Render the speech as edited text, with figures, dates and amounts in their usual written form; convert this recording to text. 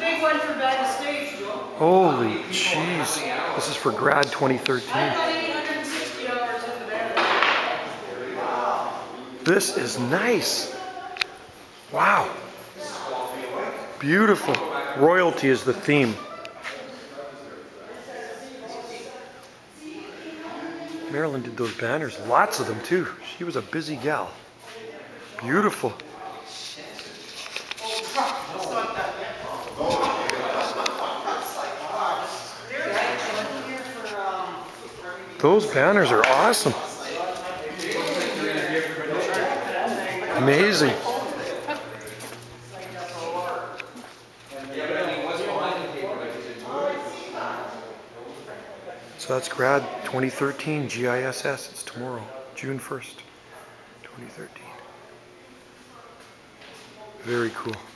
big one for backstage, Joe. Holy jeez. This is for Grad 2013. I got $860 in the bank. This is nice. Wow. Beautiful. Royalty is the theme. Marilyn did those banners, lots of them too. She was a busy gal. Beautiful. Those banners are awesome. Amazing. So that's Grad 2013 GISS. It's tomorrow, June 1st, 2013. Very cool.